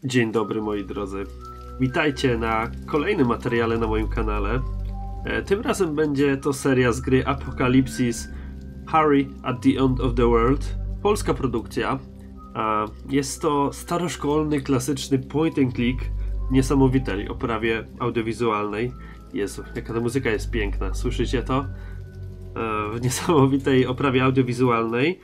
Dzień dobry moi drodzy. Witajcie na kolejnym materiale na moim kanale. Tym razem będzie to seria z gry Apocalypsis Harry at the End of the World. Polska produkcja. Jest to staroszkolny, klasyczny point and click w niesamowitej oprawie audiowizualnej. Jezu, jaka ta muzyka jest piękna. Słyszycie to? W niesamowitej oprawie audiowizualnej.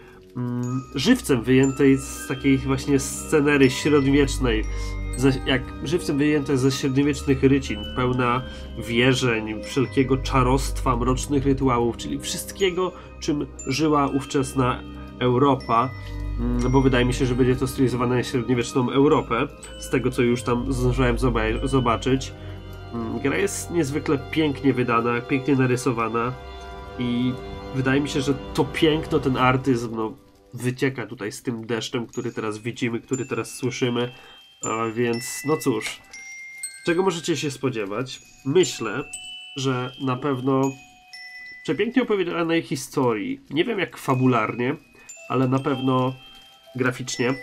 Żywcem wyjętej z takiej właśnie scenery średniowiecznej, jak żywcem wyjęte ze średniowiecznych rycin, pełna wierzeń, wszelkiego czarostwa, mrocznych rytuałów, czyli wszystkiego, czym żyła ówczesna Europa, bo wydaje mi się, że będzie to stylizowane na średniowieczną Europę, z tego co już tam zdążyłem zobaczyć. Gra jest niezwykle pięknie wydana, pięknie narysowana i wydaje mi się, że to piękno, ten artyzm, wycieka tutaj z tym deszczem, który teraz widzimy, który teraz słyszymy. Więc no cóż, czego możecie się spodziewać? Myślę, że na pewno przepięknie opowiedzianej historii. Nie wiem jak fabularnie, ale na pewno graficznie.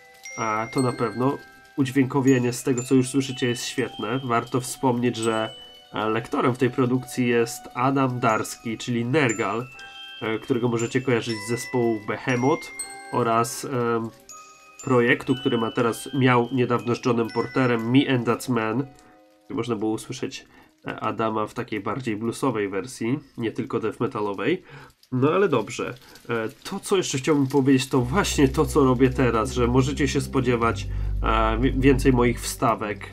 A to na pewno. Udźwiękowienie z tego, co już słyszycie, jest świetne. Warto wspomnieć, że lektorem w tej produkcji jest Adam Darski, czyli Nergal, którego możecie kojarzyć z zespołu Behemoth oraz projektu, który miał niedawno z Johnem Porterem, Me and That Man. Można było usłyszeć Adama w takiej bardziej bluesowej wersji, nie tylko death metalowej. No ale dobrze. To, co jeszcze chciałbym powiedzieć, to właśnie to, co robię teraz, że możecie się spodziewać więcej moich wstawek.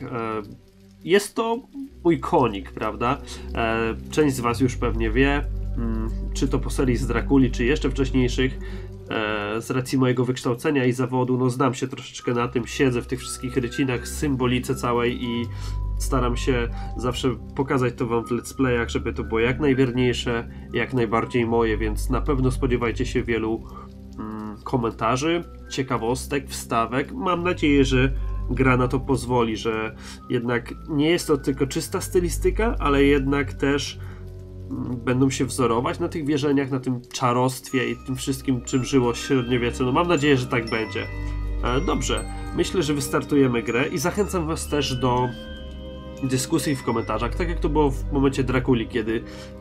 Jest to mój konik, prawda? Część z was już pewnie wie, czy to po serii z Drakuli, czy jeszcze wcześniejszych. Z racji mojego wykształcenia i zawodu, znam się troszeczkę na tym, siedzę w tych wszystkich rycinach, symbolice całej i staram się zawsze pokazać to wam w let's playach, żeby to było jak najwierniejsze, jak najbardziej moje, więc na pewno spodziewajcie się wielu komentarzy, ciekawostek, wstawek. Mam nadzieję, że gra na to pozwoli, że jednak nie jest to tylko czysta stylistyka, ale jednak też będą się wzorować na tych wierzeniach, na tym czarostwie i tym wszystkim, czym żyło średniowiecze. Mam nadzieję, że tak będzie. Dobrze, myślę, że wystartujemy grę i zachęcam was też do dyskusji w komentarzach, tak jak to było w momencie Drakuli, kiedy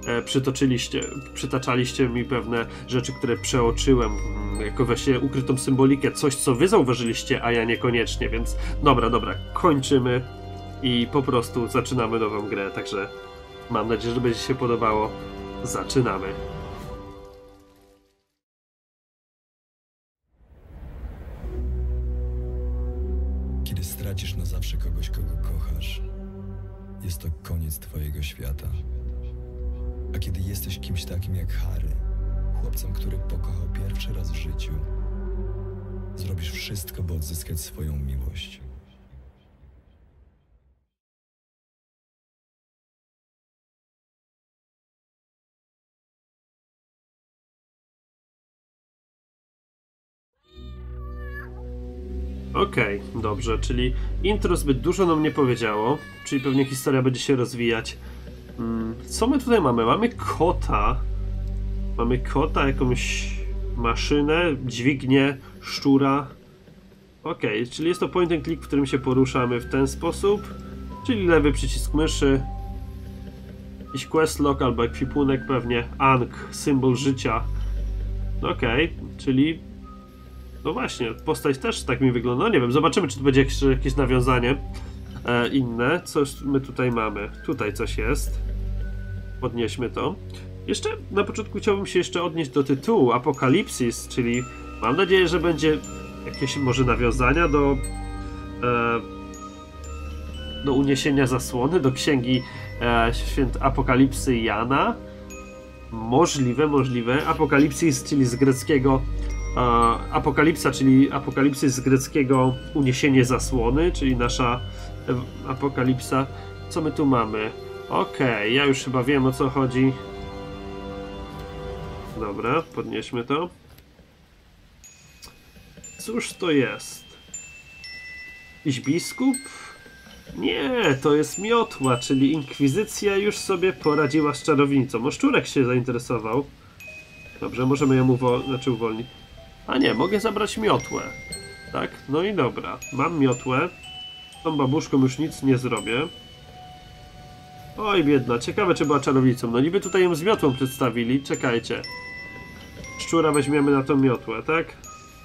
przytaczaliście mi pewne rzeczy, które przeoczyłem, jako właśnie ukrytą symbolikę, coś co wy zauważyliście, a ja niekoniecznie, więc dobra, kończymy i po prostu zaczynamy nową grę, także mam nadzieję, że będzie się podobało. Zaczynamy. Kiedy stracisz na zawsze kogoś, kogo kochasz, jest to koniec twojego świata. A kiedy jesteś kimś takim jak Harry, chłopcem, który pokochał pierwszy raz w życiu, zrobisz wszystko, by odzyskać swoją miłość. Okej, dobrze, czyli intro zbyt dużo nam nie powiedziało, czyli pewnie historia będzie się rozwijać. Co my tutaj mamy? Mamy kota. Mamy kota, jakąś maszynę, dźwignię, szczura. Okej, czyli jest to point and click, w którym się poruszamy w ten sposób. Czyli lewy przycisk myszy. Jakiś quest log albo ekwipunek pewnie. Ankh, symbol życia. Okej, czyli no właśnie, postać też tak mi wygląda. No nie wiem, zobaczymy, czy tu będzie jakieś nawiązanie inne. Coś my tutaj mamy. Tutaj coś jest. Podnieśmy to. Jeszcze na początku chciałbym się jeszcze odnieść do tytułu Apocalypsis, czyli mam nadzieję, że będzie jakieś może nawiązania do uniesienia zasłony, do księgi Apokalipsy Jana. Możliwe. Apokalipsis, czyli z greckiego apokalipsa, czyli apokalipsy z greckiego uniesienie zasłony, czyli nasza apokalipsa. Co my tu mamy? Okej, ja już chyba wiem, o co chodzi. Dobra, podnieśmy to. Cóż to jest? Jakiś biskup? Nie, to jest miotła, czyli inkwizycja już sobie poradziła z czarownicą. O, szczurek się zainteresował. Dobrze, możemy ją uwolnić. A nie, mogę zabrać miotłę. Tak? No i dobra. Mam miotłę. tą babuszką już nic nie zrobię. Oj, biedna. Ciekawe, czy była czarownicą. No niby tutaj ją z miotłą przedstawili. Czekajcie. Szczura weźmiemy na tą miotłę, tak?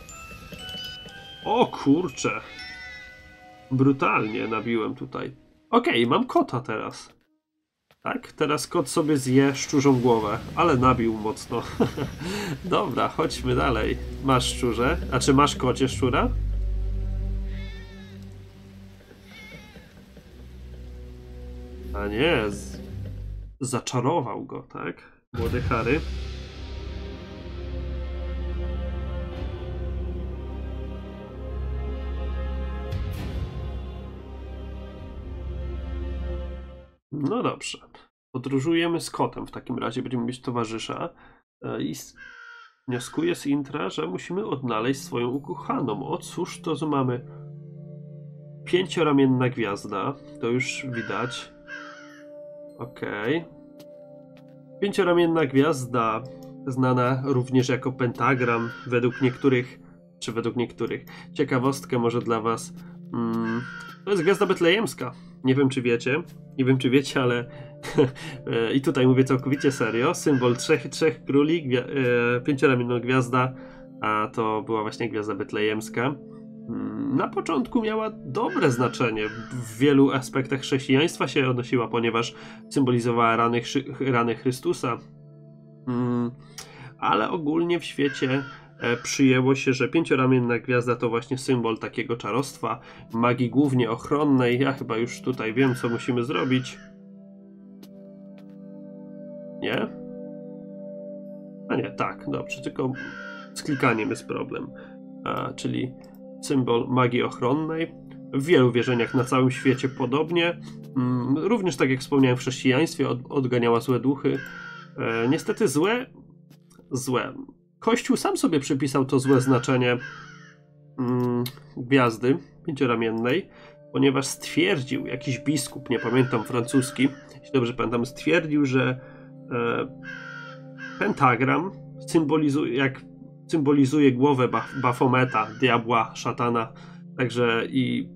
O kurcze. Brutalnie nabiłem tutaj. Okej, mam kota teraz. Tak, teraz kot sobie zje szczurzą głowę, ale nabił mocno. Dobra, chodźmy dalej. Masz szczurze? A czy masz kocie szczura? A nie, zaczarował go, tak? Młody Harry. No dobrze. Podróżujemy z kotem w takim razie, będziemy mieć towarzysza. I wnioskuję z intra, że musimy odnaleźć swoją ukochaną. O cóż to, co mamy? Pięcioramienna gwiazda. To już widać. Okej. Pięcioramienna gwiazda, znana również jako pentagram, według niektórych. Ciekawostkę może dla was. To jest gwiazda betlejemska. Nie wiem, czy wiecie, ale i tutaj mówię całkowicie serio. Symbol trzech króli, pięcioramienna gwiazda, a to była właśnie gwiazda betlejemska. Na początku miała dobre znaczenie. W wielu aspektach chrześcijaństwa się odnosiła, ponieważ symbolizowała rany Chrystusa. Ale ogólnie w świecie przyjęło się, że pięcioramienna gwiazda to właśnie symbol takiego czarostwa, magii głównie ochronnej. Ja chyba już tutaj wiem, co musimy zrobić. Nie? A nie, tak, dobrze, tylko z klikaniem jest problem. Czyli symbol magii ochronnej. W wielu wierzeniach na całym świecie podobnie. Również tak jak wspomniałem, w chrześcijaństwie odganiała złe duchy. Niestety złe. Kościół sam sobie przypisał to złe znaczenie gwiazdy pięcioramiennej, ponieważ stwierdził, jakiś biskup, nie pamiętam, francuski, jeśli dobrze pamiętam, stwierdził, że pentagram symbolizuje głowę Bafometa, diabła, szatana. Także i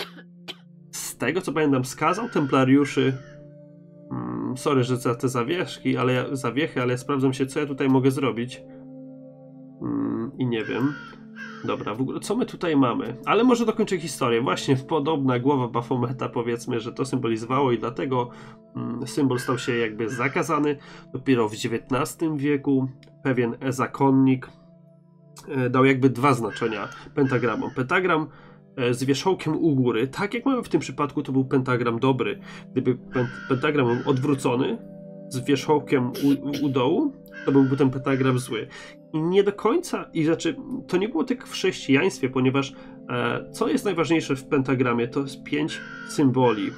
z tego, co pamiętam, skazał templariuszy. Sorry, że za te zawiechy, ale ja sprawdzam się, co ja tutaj mogę zrobić. I nie wiem. Dobra, w ogóle co my tutaj mamy? Ale może dokończę historię. Właśnie podobna głowa Bafometa, powiedzmy, że to symbolizowało i dlatego symbol stał się jakby zakazany. Dopiero w XIX wieku pewien zakonnik dał jakby dwa znaczenia pentagramom. Pentagram z wierzchołkiem u góry, tak jak mamy w tym przypadku, to był pentagram dobry. Gdyby pentagram był odwrócony z wierzchołkiem u dołu, to byłby ten pentagram zły. I nie do końca, to nie było tak w chrześcijaństwie, ponieważ co jest najważniejsze w pentagramie, to jest 5 symboli.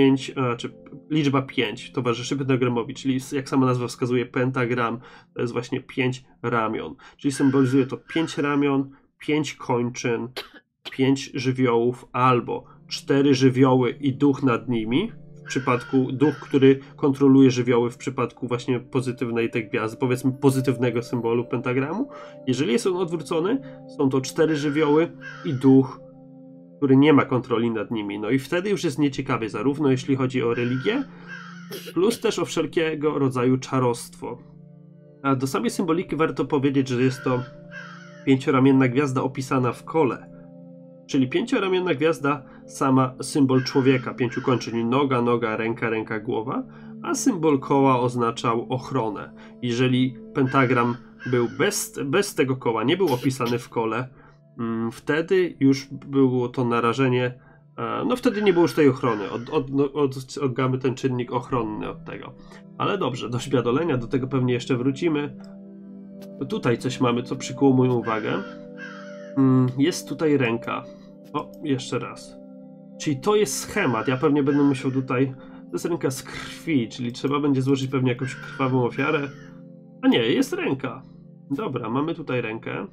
Liczba 5 towarzyszy pentagramowi, czyli jak sama nazwa wskazuje, pentagram to jest właśnie 5 ramion. Czyli symbolizuje to 5 ramion, 5 kończyn, 5 żywiołów albo 4 żywioły i duch nad nimi. W przypadku duch, który kontroluje żywioły w przypadku właśnie pozytywnej tej gwiazdy, powiedzmy pozytywnego symbolu pentagramu. Jeżeli jest on odwrócony, są to 4 żywioły i duch, który nie ma kontroli nad nimi. No i wtedy już jest nieciekawie, zarówno jeśli chodzi o religię, plus też o wszelkiego rodzaju czarostwo. A do samej symboliki warto powiedzieć, że jest to pięcioramienna gwiazda opisana w kole. Czyli pięcioramienna gwiazda, sama symbol człowieka, 5 kończyn, noga, ręka, głowa, a symbol koła oznaczał ochronę. Jeżeli pentagram był bez tego koła, nie był opisany w kole, wtedy już było to narażenie, no wtedy nie było już tej ochrony, odgamy ten czynnik ochronny od tego. Ale dobrze, do śpiadolenia, do tego pewnie jeszcze wrócimy. Tutaj coś mamy, co przykuło moją uwagę. Jest tutaj ręka. O, jeszcze raz. Czyli to jest schemat. Ja pewnie będę musiał tutaj... To jest ręka z krwi, czyli trzeba będzie złożyć pewnie jakąś krwawą ofiarę. A nie, jest ręka. Dobra, mamy tutaj rękę.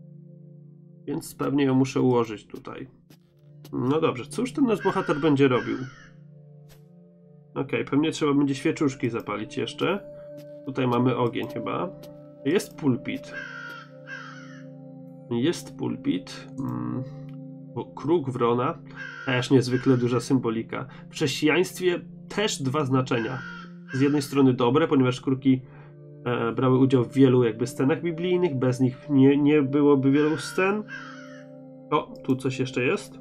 Więc pewnie ją muszę ułożyć tutaj. No dobrze, cóż ten nasz bohater będzie robił? Okej, pewnie trzeba będzie świeczuszki zapalić jeszcze. Tutaj mamy ogień chyba. Jest pulpit. Bo kruk wrona, też niezwykle duża symbolika. W chrześcijaństwie też dwa znaczenia. Z jednej strony dobre, ponieważ kruki brały udział w wielu jakby scenach biblijnych, bez nich nie byłoby wielu scen. O, tu coś jeszcze jest.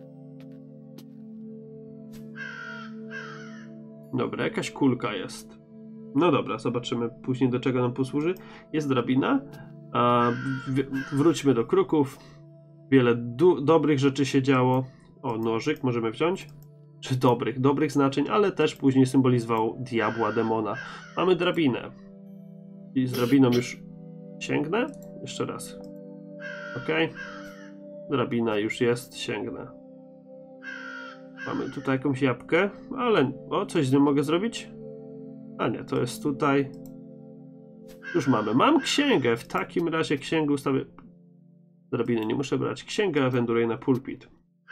Dobra, jakaś kulka jest. No dobra, zobaczymy później, do czego nam posłuży. Jest drabina. Wróćmy do kruków. Wiele dobrych rzeczy się działo. O, nożyk możemy wziąć. Czy dobrych znaczeń, ale też później symbolizował diabła, demona. Mamy drabinę. I z drabiną już sięgnę? Jeszcze raz. Ok. Drabina już jest, sięgnę. Mamy tutaj jakąś jabłkę, ale o, coś z nią mogę zrobić? A nie, to jest tutaj. Już mamy. Mam księgę. W takim razie księgę ustawię. Drabiny nie muszę brać. Księgę wędruję na pulpit.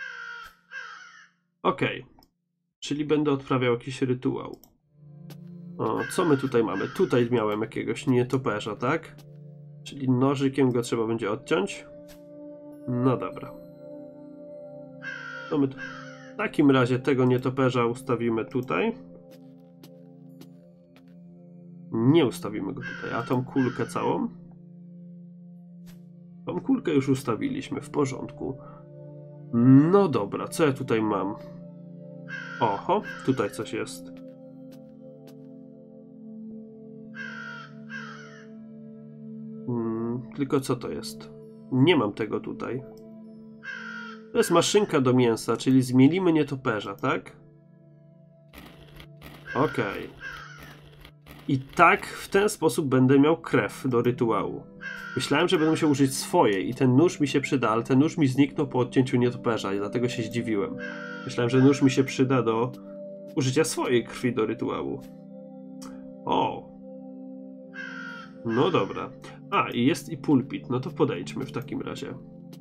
Ok. Czyli będę odprawiał jakiś rytuał. O, co my tutaj mamy? Tutaj miałem jakiegoś nietoperza, tak? Czyli nożykiem go trzeba będzie odciąć. No dobra. To my w takim razie tego nietoperza ustawimy tutaj. Nie ustawimy go tutaj, a tą kulkę całą? Tą kulkę już ustawiliśmy, w porządku. No dobra, co ja tutaj mam? Oho, tutaj coś jest. Tylko co to jest? Nie mam tego tutaj. To jest maszynka do mięsa, czyli zmielimy nietoperza, tak? Okej. I tak w ten sposób będę miał krew do rytuału. Myślałem, że będę musiał użyć swojej i ten nóż mi się przyda, ale ten nóż mi zniknął po odcięciu nietoperza i dlatego się zdziwiłem. Myślałem, że nóż mi się przyda do użycia swojej krwi do rytuału. O! No dobra. A, i jest i pulpit. No to podejdźmy w takim razie.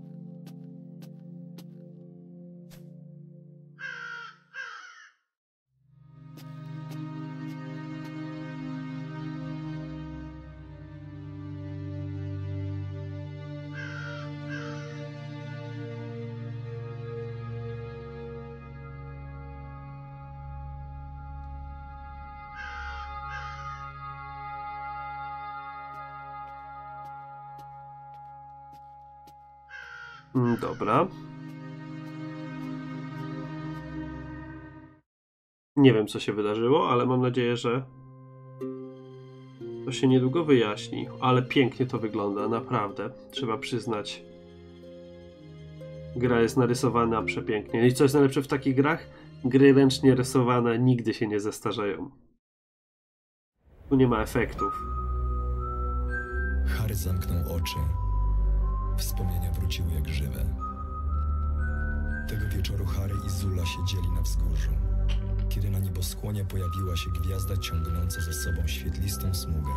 Dobra. Nie wiem, co się wydarzyło, ale mam nadzieję, że to się niedługo wyjaśni. Ale pięknie to wygląda, naprawdę. Trzeba przyznać. Gra jest narysowana przepięknie. I co jest najlepsze w takich grach? Gry ręcznie rysowane nigdy się nie zestarzeją. Tu nie ma efektów. Harry zamknął oczy. Wspomnienia wróciły jak żywe. Tego wieczoru Harry i Zula siedzieli na wzgórzu, kiedy na nieboskłonie pojawiła się gwiazda ciągnąca za sobą świetlistą smugę.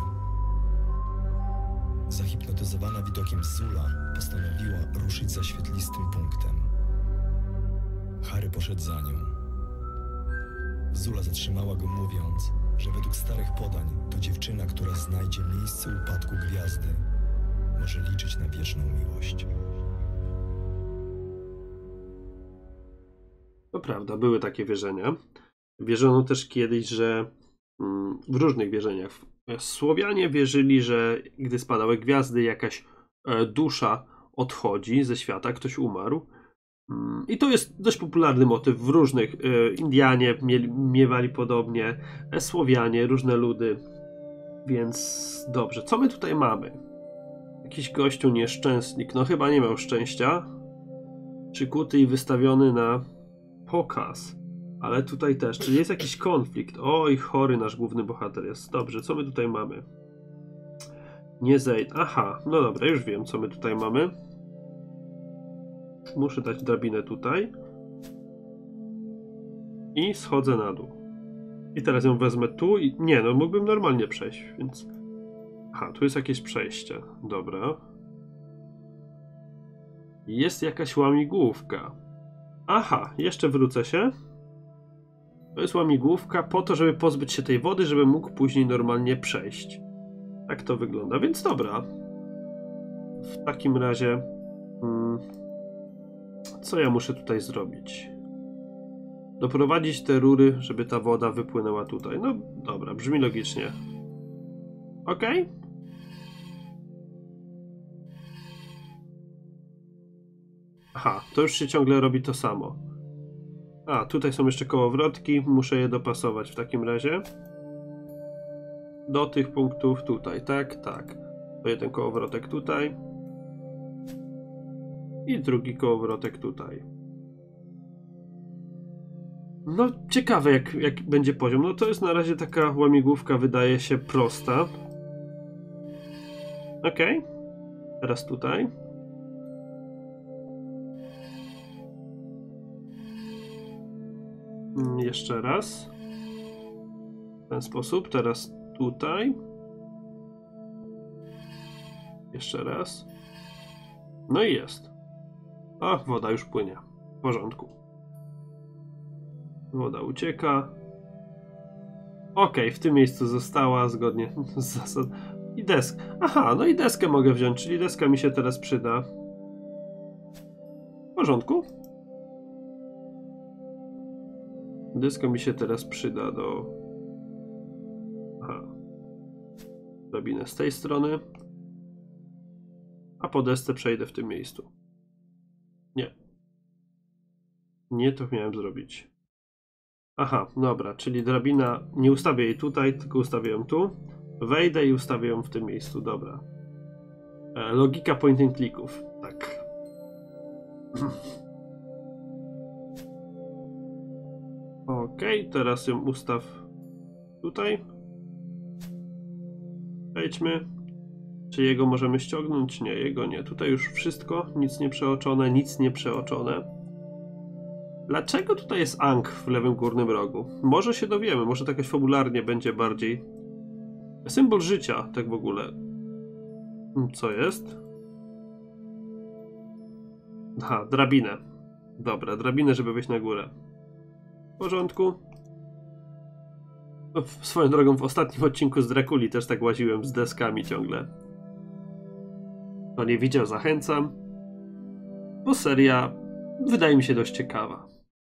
Zahipnotyzowana widokiem Zula postanowiła ruszyć za świetlistym punktem. Harry poszedł za nią. Zula zatrzymała go, mówiąc, że według starych podań to dziewczyna, która znajdzie miejsce upadku gwiazdy, może liczyć na wieczną miłość. To prawda, były takie wierzenia. Wierzono też kiedyś, że w różnych wierzeniach Słowianie wierzyli, że gdy spadały gwiazdy, jakaś dusza odchodzi ze świata, ktoś umarł. I to jest dość popularny motyw w różnych. Indianie miewali podobnie, Słowianie, różne ludy. Więc dobrze, co my tutaj mamy? Jakiś gościu nieszczęsnik, no chyba nie miał szczęścia. Przykuty i wystawiony na pokaz. Ale tutaj też, czyli jest jakiś konflikt. Oj, chory nasz główny bohater jest. Dobrze, co my tutaj mamy? Nie zejdź. Aha, no dobra, już wiem, co my tutaj mamy. Muszę dać drabinę tutaj. I schodzę na dół. I teraz ją wezmę tu i... Nie, no mógłbym normalnie przejść, więc... Aha, tu jest jakieś przejście. Dobra. Jest jakaś łamigłówka. Aha, jeszcze wrócę się. To jest łamigłówka po to, żeby pozbyć się tej wody, żeby mógł później normalnie przejść. Tak to wygląda, więc dobra. W takim razie... Co ja muszę tutaj zrobić? Doprowadzić te rury, żeby ta woda wypłynęła tutaj. No dobra, brzmi logicznie. Ok? Aha, to już się ciągle robi to samo. A, tutaj są jeszcze kołowrotki, muszę je dopasować w takim razie. Do tych punktów tutaj, tak, tak. To jeden kołowrotek tutaj. I drugi kołowrotek tutaj. No, ciekawe jak będzie poziom. No to jest na razie taka łamigłówka, wydaje się prosta. Ok. Teraz tutaj. Jeszcze raz. W ten sposób. Teraz tutaj. Jeszcze raz. No i jest. A, woda już płynie. W porządku. Woda ucieka. Ok, w tym miejscu została zgodnie z zasad. I desk. Aha, no i deskę mogę wziąć, czyli deska mi się teraz przyda. W porządku. Deska mi się teraz przyda do... Aha. Drabinę z tej strony. A po desce przejdę w tym miejscu. Nie. Nie, to miałem zrobić. Aha, dobra, czyli drabina, nie ustawię jej tutaj, tylko ustawię ją tu. Wejdę i ustawię ją w tym miejscu, dobra. Logika point and clicków, tak. Ok, teraz ją ustaw tutaj. Wejdźmy. Czy jego możemy ściągnąć? Nie, jego nie. Tutaj już wszystko, nic nie przeoczone, nic nie przeoczone. Dlaczego tutaj jest Ankh w lewym górnym rogu? Może się dowiemy, może to jakoś fabularnie będzie bardziej... Symbol życia, tak w ogóle. Co jest? Aha, drabinę. Dobra, drabinę, żeby wejść na górę. W porządku. Swoją drogą w ostatnim odcinku z Drakuli też tak łaziłem z deskami ciągle. Kto nie widział, zachęcam. Bo seria wydaje mi się dość ciekawa.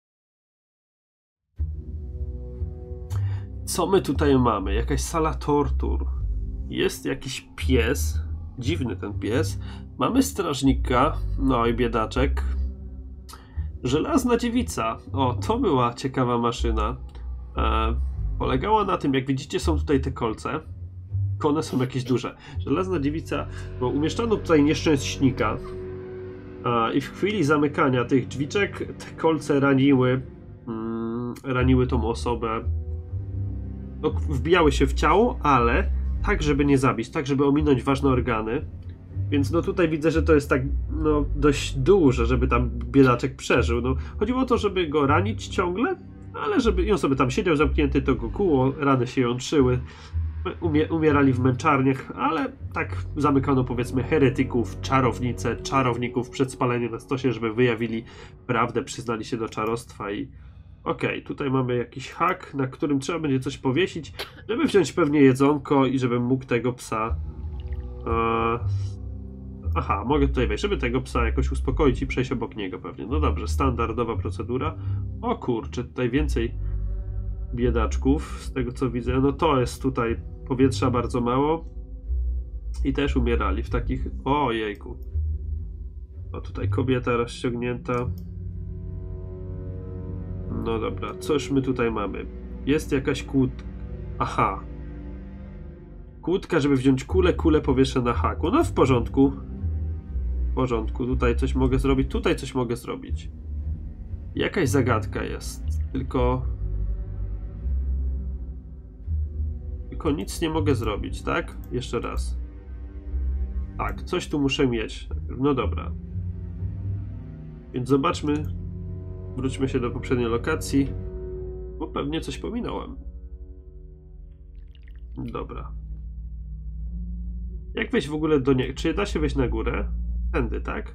Co my tutaj mamy? Jakaś sala tortur. Jest jakiś pies. Dziwny ten pies. Mamy strażnika. No i biedaczek. Żelazna dziewica. O, to była ciekawa maszyna. Polegała na tym, jak widzicie, są tutaj te kolce. One są jakieś duże. Żelazna dziewica, bo umieszczono tutaj nieszczęśnika. I w chwili zamykania tych drzwiczek te kolce raniły tą osobę. No, wbijały się w ciało, ale tak, żeby nie zabić, tak, żeby ominąć ważne organy. Więc no tutaj widzę, że to jest tak no dość duże, żeby tam biedaczek przeżył. No, chodziło o to, żeby go ranić ciągle, ale żeby i on sobie tam siedział zamknięty, to go kuło, rany się jątrzyły. Umierali w męczarniach, ale tak zamykano powiedzmy heretyków, czarowników przed spaleniem na stosie, żeby wyjawili prawdę, przyznali się do czarostwa i okej, tutaj mamy jakiś hak, na którym trzeba będzie coś powiesić, żeby wziąć pewnie jedzonko i żebym mógł tego psa... Aha, mogę tutaj wejść, żeby tego psa jakoś uspokoić i przejść obok niego pewnie. No dobrze, standardowa procedura. O kurczę, tutaj więcej biedaczków, z tego co widzę. No to jest tutaj powietrza bardzo mało. I też umierali w takich... O jejku. O, tutaj kobieta rozciągnięta. No dobra, coś my tutaj mamy? Jest jakaś kłódka. Aha. Kłódka, żeby wziąć kulę powieszę na haku. No w porządku. W porządku, tutaj coś mogę zrobić, tutaj coś mogę zrobić. Jakaś zagadka jest, tylko nic nie mogę zrobić, tak? Jeszcze raz. Tak, coś tu muszę mieć. No dobra. Więc zobaczmy. Wróćmy się do poprzedniej lokacji, bo pewnie coś pominąłem. Dobra. Jak wejść w ogóle do niego? Czy da się wejść na górę? Tędy, tak?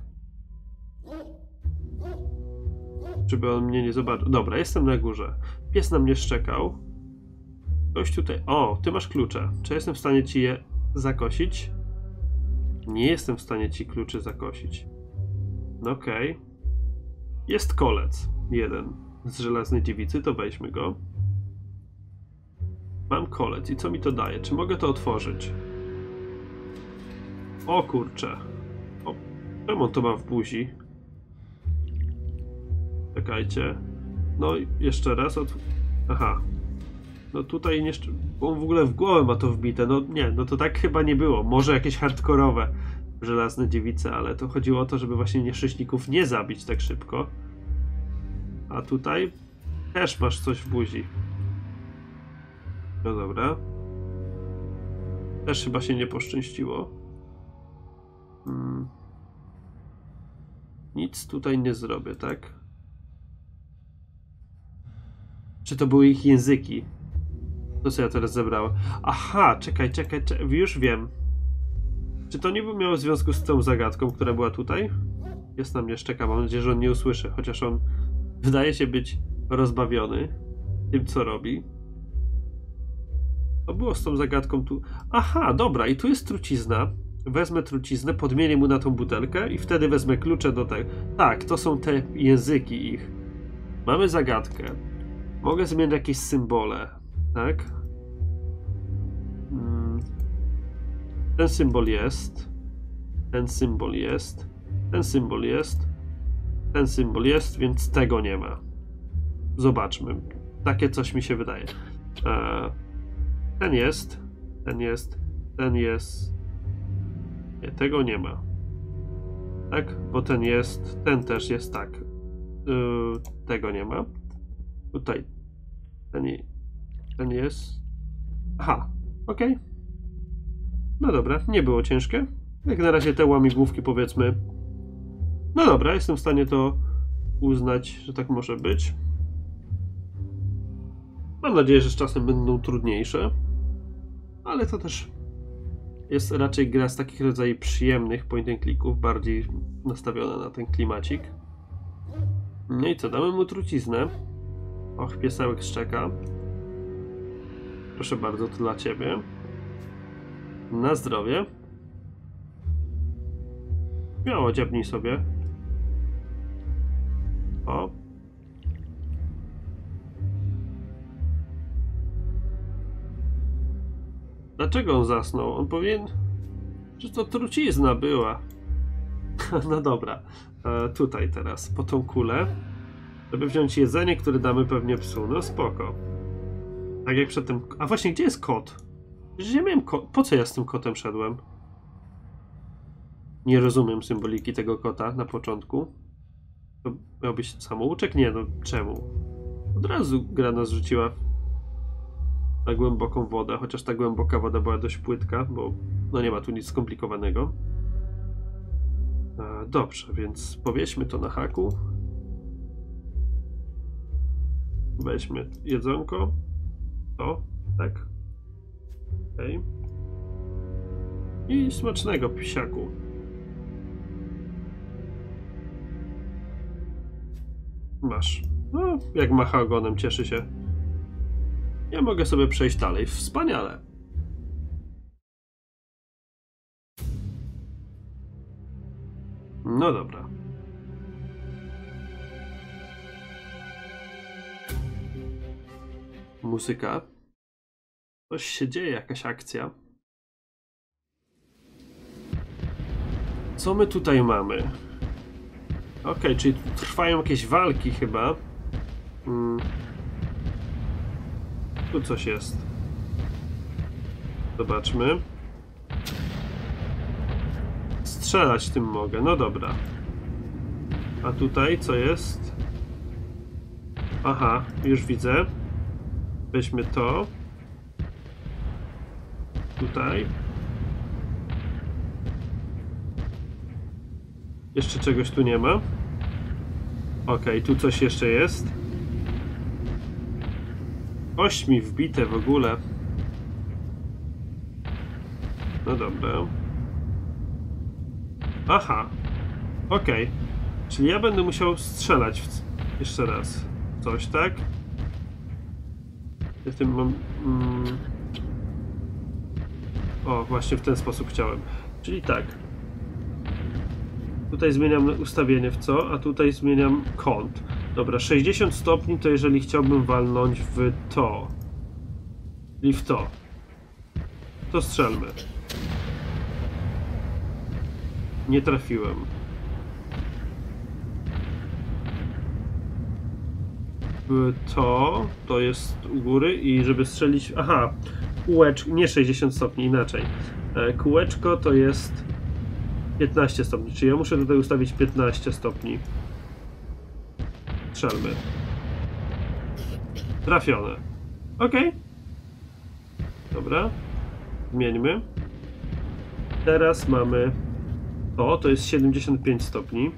Żeby on mnie nie zobaczył. Dobra, jestem na górze. Pies na mnie szczekał. Ktoś tutaj... O, ty masz klucze. Czy jestem w stanie ci je zakosić? Nie jestem w stanie ci kluczy zakosić. No okej. Jest kolec. Jeden z żelaznej dziewicy, to weźmy go. Mam kolec i co mi to daje? Czy mogę to otworzyć? O kurczę. O, czemu on to ma w buzi? Czekajcie. No jeszcze raz. Aha. No tutaj nie... On w ogóle w głowę ma to wbite. No nie, no to tak chyba nie było. Może jakieś hardkorowe żelazne dziewice, ale to chodziło o to, żeby właśnie nieszczęśników nie zabić tak szybko. A tutaj też masz coś w buzi. No dobra. Też chyba się nie poszczęściło. Nic tutaj nie zrobię, tak? Czy to były ich języki? To co ja teraz zebrałem? Aha, czekaj, już wiem. Czy to nie by miało związku z tą zagadką, która była tutaj? Jest na mnie, szczeka, mam nadzieję, że on nie usłyszy, chociaż on wydaje się być rozbawiony tym, co robi. To było z tą zagadką tu... Aha, dobra, i tu jest trucizna. Wezmę truciznę, podmienię mu na tą butelkę i wtedy wezmę klucze do tego. Tak, to są te języki ich. Mamy zagadkę. Mogę zmienić jakieś symbole, tak? Ten symbol jest. Ten symbol jest. Ten symbol jest. Ten symbol jest, więc tego nie ma. Zobaczmy. Takie coś mi się wydaje. Ten jest. Ten jest. Ten jest. Nie, tego nie ma. Tak? Bo ten jest. Ten też jest tak. Tego nie ma. Tutaj. Ten jest. Aha. Okej. No dobra, nie było ciężkie. Jak na razie te łamigłówki, powiedzmy. No dobra, jestem w stanie to uznać, że tak może być. Mam nadzieję, że z czasem będą trudniejsze. Ale to też jest raczej gra z takich rodzajów przyjemnych point and clicków, bardziej nastawiona na ten klimacik. No i co, damy mu truciznę. Och, piesełek szczeka. Proszę bardzo, to dla ciebie. Na zdrowie. Miało, dziabnij sobie. O. Dlaczego on zasnął? On powinien... Że to trucizna była. No dobra. Tutaj teraz, po tą kulę. Żeby wziąć jedzenie, które damy pewnie psu. No spoko. Tak jak przedtem... A właśnie, gdzie jest kot? Przecież ja miałem kot. Po co ja z tym kotem szedłem? Nie rozumiem symboliki tego kota na początku. To miał być samouczek? Nie, no czemu? Od razu gra nas rzuciła na głęboką wodę, chociaż ta głęboka woda była dość płytka, bo no nie ma tu nic skomplikowanego. Dobrze, więc powieśmy to na haku. Weźmy jedzonko. O, tak. Okej. I smacznego, psiaku. Masz. No, jak macha ogonem, cieszy się. Ja mogę sobie przejść dalej. Wspaniale. No dobra. Muzyka. Coś się dzieje, jakaś akcja. Co my tutaj mamy? Okej, czyli tu trwają jakieś walki chyba. Tu coś jest. Zobaczmy. Strzelać tym mogę, no dobra. A tutaj co jest? Aha, już widzę. Weźmy to. Tutaj. Jeszcze czegoś tu nie ma. Okej, tu coś jeszcze jest. Ośmi wbite w ogóle. No dobra. Aha. Okej. Czyli ja będę musiał strzelać jeszcze raz. Coś, tak? Ja w tym mam... O, właśnie w ten sposób chciałem. Czyli tak. Tutaj zmieniam ustawienie w co, a tutaj zmieniam kąt. Dobra, 60 stopni to jeżeli chciałbym walnąć w to. I w to. To strzelmy. Nie trafiłem. W to jest u góry i żeby strzelić... Aha, kółeczko, nie 60 stopni, inaczej. Kółeczko to jest 15 stopni, czyli ja muszę tutaj ustawić 15 stopni. Strzelmy. Trafione. Ok. Dobra. Zmieńmy. Teraz mamy to jest 75 stopni.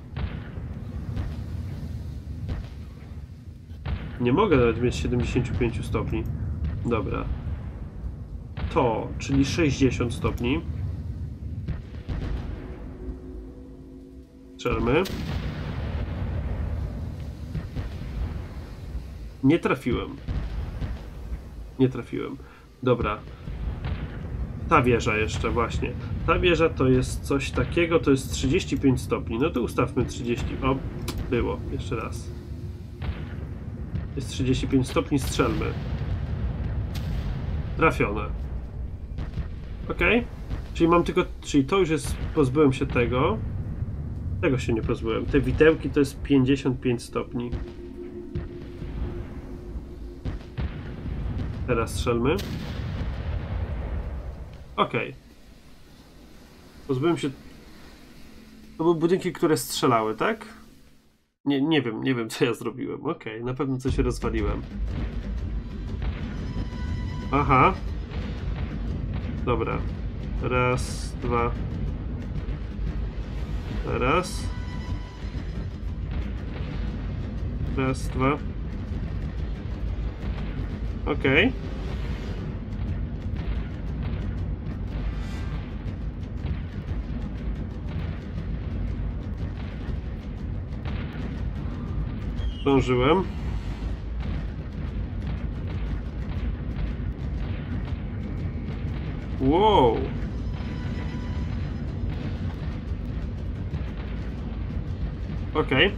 Nie mogę nawet mieć 75 stopni. Dobra. To, czyli 60 stopni. Strzelmy. Nie trafiłem. Nie trafiłem. Dobra. Ta wieża jeszcze, właśnie. Ta wieża to jest coś takiego, to jest 35 stopni. No to ustawmy 30. O, było. Jeszcze raz. Jest 35 stopni, strzelmy. Trafione. Ok. Czyli mam tylko... Czyli to już jest... Pozbyłem się tego. Tego się nie pozbyłem. Te widełki to jest 55 stopni. Teraz strzelmy. Ok. Pozbyłem się... To były budynki, które strzelały, tak? Nie wiem co ja zrobiłem. Ok, na pewno coś rozwaliłem. Aha. Dobra. Raz, dwa. Raz. Raz, dwa. Okej. Zdążyłem. Wow. Okej.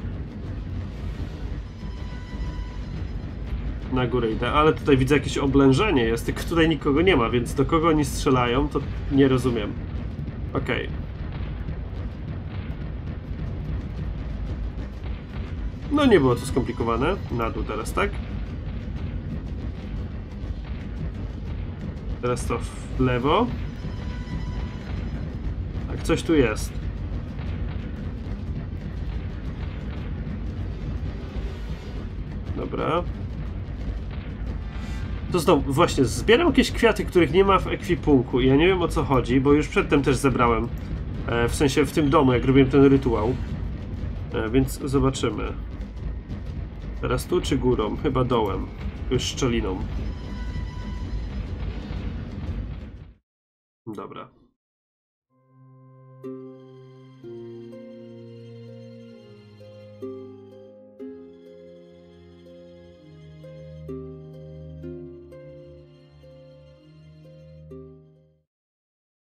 Na górę idę, ale tutaj widzę jakieś oblężenie jest, tylko tutaj nikogo nie ma, więc do kogo oni strzelają, to nie rozumiem. Okej. No nie było to skomplikowane. Na dół teraz, tak? Teraz to w lewo. Tak, coś tu jest. Dobra. To znowu, właśnie, zbieram jakieś kwiaty, których nie ma w ekwipunku i ja nie wiem o co chodzi, bo już przedtem też zebrałem. W sensie w tym domu, jak robiłem ten rytuał. Więc zobaczymy. Teraz tu czy górą? Chyba dołem. Już szczeliną. Dobra.